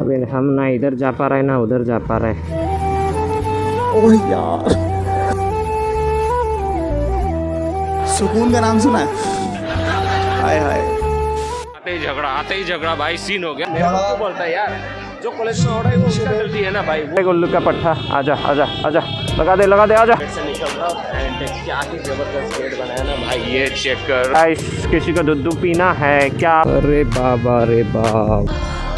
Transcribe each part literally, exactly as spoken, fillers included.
अभी हम ना इधर जा पा रहे ना उधर जा पा रहे। ओह यार, सुकून का नाम सुना है? हाय हाय, आते ही झगड़ा आते ही झगड़ा भाई, सीन हो गया। मेरा को बोलता है यार, जो कॉलेज में हो रहा है वो उसका गलती है ना भाई। गुल्लू का पट्टा, आजा आजा आजा, लगा दे लगा दे, आजा। से निकल रहा एंड क्या ही जबरदस्त गेट बनाया ना भाई, ये चेक कर। गाइस किसी को दूध पीना है क्या? अरे बाबा रे बाप।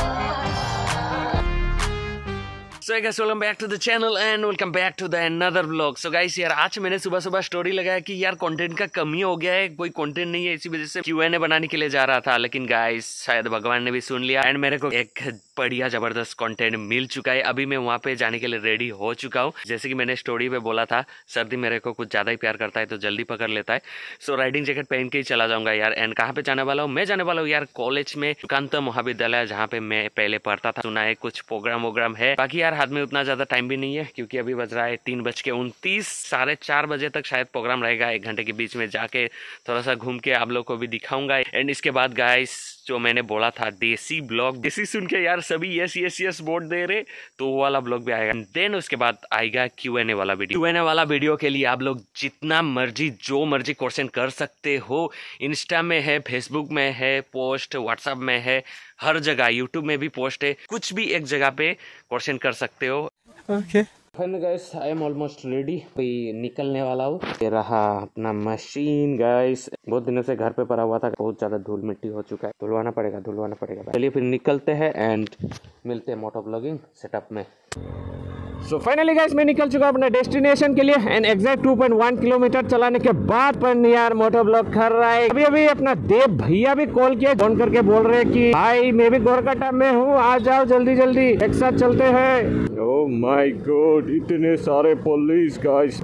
So I guess welcome back to the channel and welcome back to the another vlog. So guys यार आज मैंने सुबह सुबह स्टोरी लगाया कि यार कंटेंट का कमी हो गया है, कोई कंटेंट नहीं है, इसी वजह से क्यू एन ए बनाने के लिए जा रहा था। लेकिन गाइस शायद भगवान ने भी सुन लिया एंड मेरे को एक बढ़िया जबरदस्त कंटेंट मिल चुका है। अभी मैं वहाँ पे जाने के लिए रेडी हो चुका हूँ। जैसे कि मैंने स्टोरी पे बोला था, सर्दी मेरे को कुछ ज़्यादा ही प्यार करता है तो जल्दी पकड़ लेता है। सो राइडिंग जैकेट पहन के ही चला जाऊँगा यार। एंड कहाँ पे जाने वाला हूँ? मैं जाने वाला हूँ यार कॉलेज में, सुकांत महाविद्यालय, जहाँ पे मैं पहले पढ़ता था। सुना है कुछ प्रोग्राम वोग्राम है, बाकी यार हाथ में उतना ज़्यादा टाइम भी नहीं है क्योंकि अभी बज रहा है तीन बज के उनतीस, साढ़े चार बजे तक शायद प्रोग्राम रहेगा। एक घंटे के बीच में जाके थोड़ा सा घूम के आप लोग को भी दिखाऊंगा। एंड इसके बाद गाइस जो मैंने बोला था देसी ब्लॉग, देसी सुन के यार सभी यस यस यस वोट दे रहे, तो वो वाला ब्लॉग भी आएगा। देन उसके बाद आएगा क्यू एन ए वाला वीडियो। क्यू एन ए वाला वीडियो के लिए आप लोग जितना मर्जी जो मर्जी क्वेश्चन कर सकते हो। इंस्टा में है, फेसबुक में है पोस्ट, व्हाट्सएप में है, हर जगह, यूट्यूब में भी पोस्ट है, कुछ भी एक जगह पे क्वेश्चन कर सकते हो। Okay guys I am almost ready, कोई निकलने वाला हूँ। ये रहा अपना मशीन गाइस, बहुत दिनों से घर पे पड़ा हुआ था, बहुत ज्यादा धूल मिट्टी हो चुका है, धुलवाना पड़ेगा धुलवाना पड़ेगा। चलिए फिर निकलते हैं एंड मिलते हैं मोटो ब्लॉगिंग सेटअप में। सो फाइनली गाइस मैं निकल चुका अपने डेस्टिनेशन के लिए and exact two point one kilometre चलाने के बाद पर यार मोटो ब्लॉग कर रहा है। अभी अभी अपना देव भैया भी कॉल किया, फोन करके बोल रहे कि भाई मैं भी गोरकटा में हूँ, आ जाओ जल्दी जल्दी, एक साथ चलते हैं। ओह माय गॉड, इतने सारे पुलिस गाइस।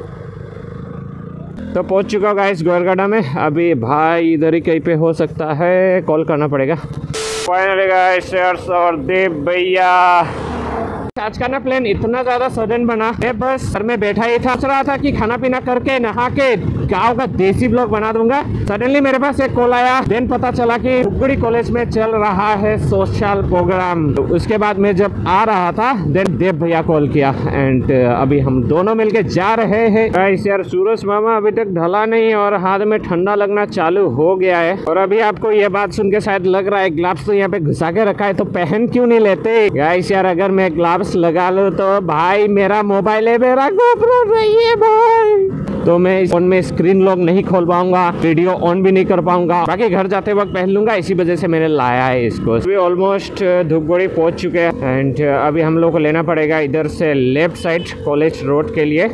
तो पहुंच चुका गाइस गोरकटा में। अभी भाई इधर ही कहीं पे हो सकता है, कॉल करना पड़ेगा। फाइनली गाइस और देव भैया, आज का ना प्लान इतना ज्यादा सडन बना, मैं बस घर में बैठा ही था, सोच रहा था कि खाना पीना करके नहा के गांव का देसी ब्लॉग बना दूंगा। सडनली मेरे पास एक कॉल आया, देन पता चला कि धुपगुड़ी कॉलेज में चल रहा है सोशल प्रोग्राम। तो उसके बाद मैं जब आ रहा था देन देव भैया कॉल किया एंड अभी हम दोनों मिलके जा रहे हैं। गाइस यार सूरज मामा अभी तक ढला नहीं और हाथ में ठंडा लगना चालू हो गया है। और अभी आपको ये बात सुन के शायद लग रहा है ग्लव्स तो यहाँ पे घुसा के रखा है तो पहन क्यों नहीं लेते? गाइस यार अगर मैं ग्लव्स लगा लो तो भाई मेरा मोबाइल है, मेरा गोप्रो नहीं है भाई, तो मैं फोन में स्क्रीन लॉक नहीं खोल पाऊंगा, वीडियो ऑन भी नहीं कर पाऊंगा। बाकी घर जाते वक्त पहन लूंगा, इसी वजह से मैंने लाया है इसको। अभी ऑलमोस्ट धूपगुड़ी पहुंच चुके हैं एंड अभी हम लोग को लेना पड़ेगा इधर से लेफ्ट साइड कॉलेज रोड के लिए।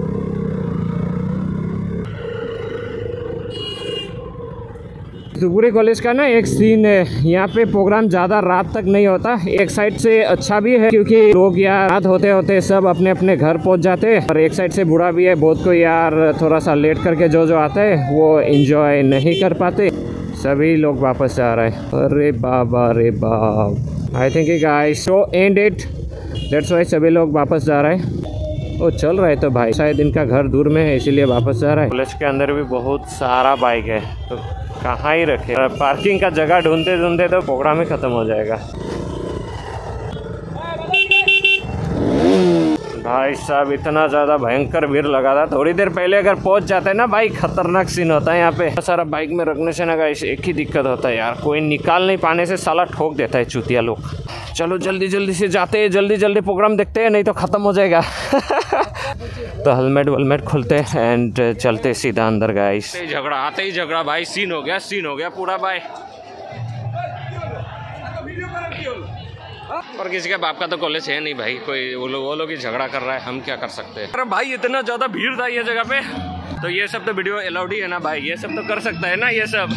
धुपगुड़ी कॉलेज का ना एक सीन है, यहाँ पे प्रोग्राम ज़्यादा रात तक नहीं होता। एक साइड से अच्छा भी है क्योंकि लोग यार रात होते होते सब अपने अपने घर पहुँच जाते हैं, और एक साइड से बुरा भी है, बहुत को यार थोड़ा सा लेट करके जो जो आता है वो एंजॉय नहीं कर पाते, सभी लोग वापस जा रहे हैं। अरे बाबा रे बाप, I think guys so end it, that's why सभी लोग वापस जा रहे हैं। वो चल रहा है तो भाई शायद इनका घर दूर में है इसीलिए वापस जा रहा है। कॉलेज के अंदर भी बहुत सारा बाइक है तो कहाँ ही रखे, पार्किंग का जगह ढूंढते ढूंढते तो प्रोग्राम ही खत्म हो जाएगा। भाई साहब इतना ज़्यादा भयंकर भीड़ लगा था, थोड़ी देर पहले अगर पहुंच जाते हैं ना भाई खतरनाक सीन होता है यहाँ पे। सारा बाइक में रखने से ना गाइस एक ही दिक्कत होता है यार, कोई निकाल नहीं पाने से साला ठोक देता है चूतिया लोग। चलो जल्दी जल्दी से जाते हैं, जल्दी जल्दी प्रोग्राम देखते हैं नहीं तो ख़त्म हो जाएगा। तो हेलमेट वेलमेट खोलते हैं एंड चलते सीधा अंदर गाइस। झगड़ा आते ही झगड़ा भाई, सीन हो गया सीन हो गया पूरा भाई। और किसी के बाप का तो कॉलेज है नहीं भाई, कोई वो लोग वो लोग ही झगड़ा कर रहा है, हम क्या कर सकते हैं। अरे भाई इतना ज्यादा भीड़ था ये जगह पे, तो ये सब तो वीडियो अलाउड ही है ना भाई, ये सब तो कर सकता है ना ये सब।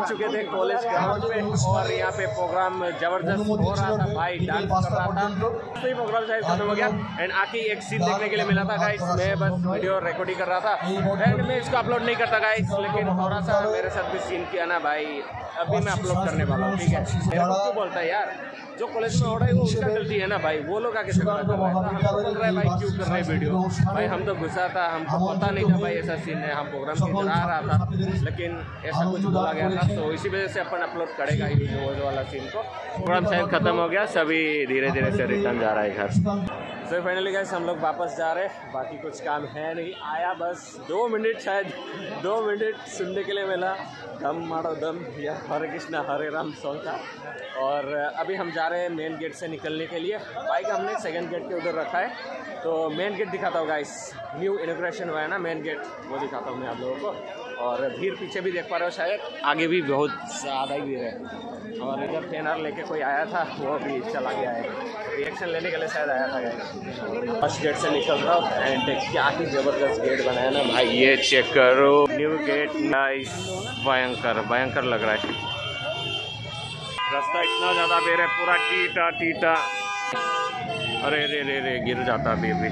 चुके थे कॉलेज ग्राउंड पे और यहाँ पे प्रोग्राम जबरदस्त हो रहा था भाई, डांस कर रहा था। सही प्रोग्राम शायद खत्म हो गया एंड आके एक सीन देखने के लिए मिला था गाइस। मैं बस वीडियो रिकॉर्डिंग कर रहा था एंड मैं इसको अपलोड नहीं करता गाइस, लेकिन थोड़ा सा मेरे साथ भी सीन किया ना भाई, अभी मैं अपलोड करने वाला हूँ, ठीक है। मेरे को क्यों बोलता है यार, जो कॉलेज में हो रहा है वो उसका गलती है ना भाई, वो लोग आके झगड़ा कर रहा है, हमको बोल रहा है भाई क्यों कर रहे हैं वीडियो। भाई हम तो गुस्सा था, हमको पता नहीं था भाई ऐसा सीन है, हम प्रोग्राम की तरह आ रहा था लेकिन ऐसा कुछ बोला गया था, तो इसी वजह से अपन अपलोड करेगा ही वो वाला सीन को। प्रोग्राम शायद खत्म हो गया, सभी धीरे धीरे से रिटर्न जा रहा है घर। तो फाइनली गाइस हम लोग वापस जा रहे हैं, बाकी कुछ काम है नहीं, आया बस दो मिनट शायद दो मिनट सुनने के लिए मिला दम मारो दम या हरे कृष्णा हरे राम सॉन्ग था। और अभी हम जा रहे हैं मेन गेट से निकलने के लिए, बाइक हमने सेकंड गेट के उधर रखा है, तो मेन गेट दिखाता हूँ गाइस, न्यू इनॉग्रेशन हुआ है ना मेन गेट, वो दिखाता हूँ मैं आप लोगों को। और भीड़ पीछे भी देख पा रहे हो शायद, आगे भी बहुत ज़्यादा ही भीड़ है। और इधर टेनर लेके कोई आया था वो भी चला गया है, रिएक्शन लेने के लिए शायद आया था। फर्स्ट गेट से निकल रहा हूँ एंड क्या ही ज़बरदस्त गेट बनाया ना भाई, ये चेक करो न्यू गेट, नाइस, भयंकर भयंकर लग रहा है। रास्ता इतना ज़्यादा बेर है, पूरा टीटा टीटा, अरे रे रे रे गिर जाता अभी अभी।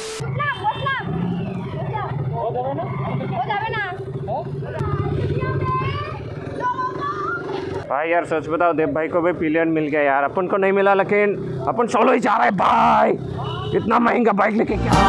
भाई यार सच बताओ, देव भाई को भी पिलियन मिल गया यार, अपन को नहीं मिला, लेकिन अपन सोलो ही जा रहा है भाई, इतना महंगा बाइक लेके क्या।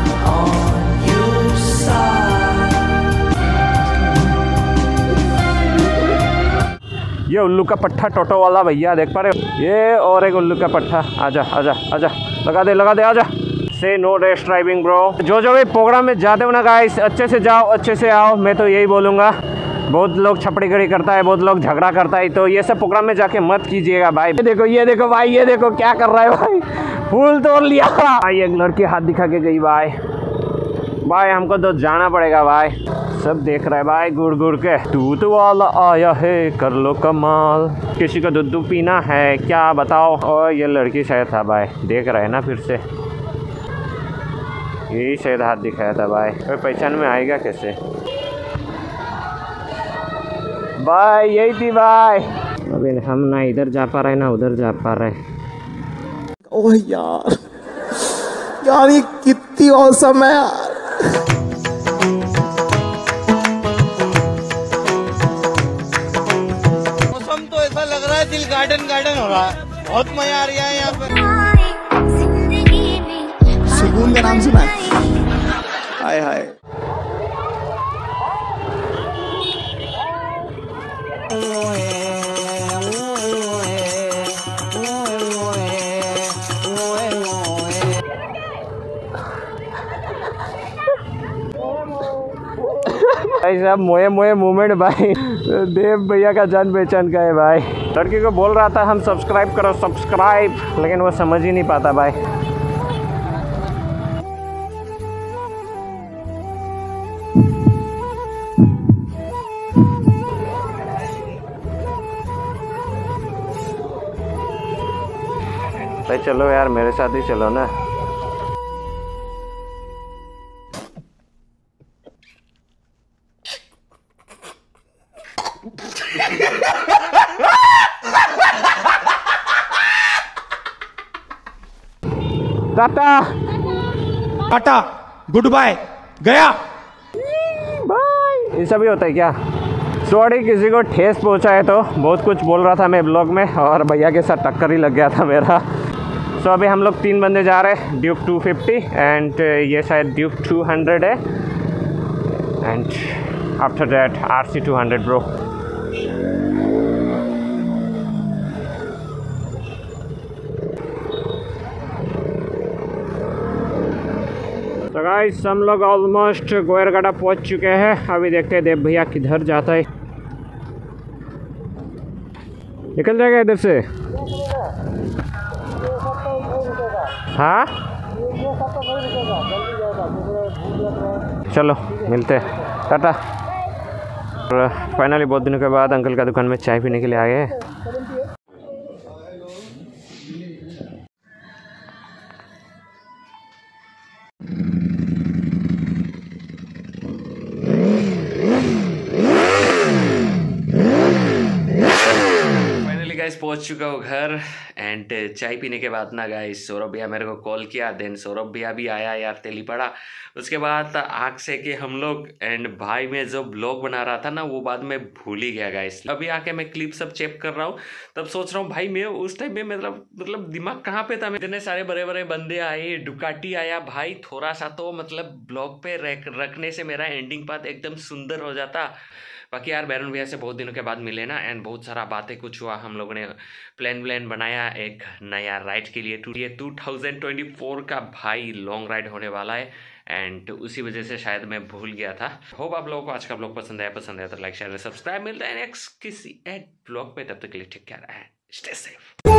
ये उल्लू का पट्टा टोटो वाला भैया देख पा रहे हो, ये और एक उल्लू का पट्टा, आजा आजा आजा, लगा दे लगा दे, आजा। से नो रेस ड्राइविंग ब्रो। जो जो भी प्रोग्राम में जाते हो ना गाइस, अच्छे से जाओ अच्छे से आओ, मैं तो यही बोलूँगा। बहुत लोग छपड़ी गड़ी करता है, बहुत लोग झगड़ा करता है, तो ये सब प्रोग्राम में जाके मत कीजिएगा भाई। ये देखो ये देखो भाई, ये देखो क्या कर रहा है भाई, फूल तोड़ लिया भाई, एक लड़की हाथ दिखा के गई भाई। भाई हमको तो जाना पड़ेगा भाई, सब देख रहा है भाई गुड़ गुड़ के। दूध वाला आया है कर लो कमाल, किसी को दूध पीना है क्या बताओ। और ये लड़की शायद था भाई, देख रहे हैं ना फिर से, यही शायद हाथ दिखाया था भाई, कोई पहचान में आएगा कैसे भाई, यही थी भाई। अभी हम ना इधर जा पा रहे ना उधर जा पा रहे। ओह यार यार ये कितनी औसम है यार। मौसम तो ऐसा लग रहा है दिल गार्डन गार्डन हो रहा है, बहुत मजा आ रहा है यहाँ पे। सुकून का नाम सुना है? हाय हाय। भाई साहब मोए मोए मूवमेंट भाई, देव भैया का जान पहचान का है भाई। लड़की को बोल रहा था हम सब्सक्राइब करो सब्सक्राइब, लेकिन वो समझ ही नहीं पाता भाई। भाई चलो यार मेरे साथ ही चलो ना। टाटा टाटा गुड बाय गया बाय। ऐसा भी होता है क्या? सॉरी किसी को ठेस पहुंचा है, तो बहुत कुछ बोल रहा था मैं ब्लॉग में और भैया के साथ टक्कर ही लग गया था मेरा। सो so, अभी हम लोग तीन बंदे जा रहे हैं, ड्यूक टू फिफ्टी एंड ये शायद ड्यूक टू हंड्रेड है and after that R C two hundred bro. तो गाइस हम लोग ऑलमोस्ट गोयरगढ़ा पहुंच चुके हैं। अभी देखते हैं देव भैया किधर जाता है। निकल जाएगा इधर से? हाँ चलो मिलते हैं, टाटा। फाइनली बहुत दिनों के बाद अंकल का दुकान में चाय पीने के लिए आए हैं। Yeah. पहुंच चुका हूँ घर एंड चाय पीने के बाद ना गाइस सौरभ भैया मेरे को कॉल किया, देन सौरभ भैया भी आया यार तेली पड़ा। उसके बाद आग से के हम लोग एंड भाई मैं जो ब्लॉग बना रहा था ना वो बाद में भूल ही गया गाइस। अभी आके मैं क्लिप सब चेक कर रहा हूँ तब सोच रहा हूँ भाई मैं उस टाइम में मतलब मतलब दिमाग कहाँ पे था। इतने सारे बड़े बड़े बंदे आए, डुकाटी आया भाई, थोड़ा सा तो मतलब ब्लॉग पे रख, रखने से मेरा एंडिंग पार्ट एकदम सुंदर हो जाता। बाकी यार बैरन भैया से बहुत दिनों के बाद मिले ना एंड बहुत सारा बातें कुछ हुआ। हम लोगों ने प्लान व्लान बनाया एक नया राइड के लिए। ये टू थाउजेंड ट्वेंटी फोर का भाई लॉन्ग राइड होने वाला है एंड उसी वजह से शायद मैं भूल गया था। होप आप लोगों को आज का ब्लॉग पसंद आया पसंद आया तो लाइक शेयर सब्सक्राइब। मिलता है नेक्स्ट किसी एड ब्लॉग पे, तब तक के लिए take care and stay safe.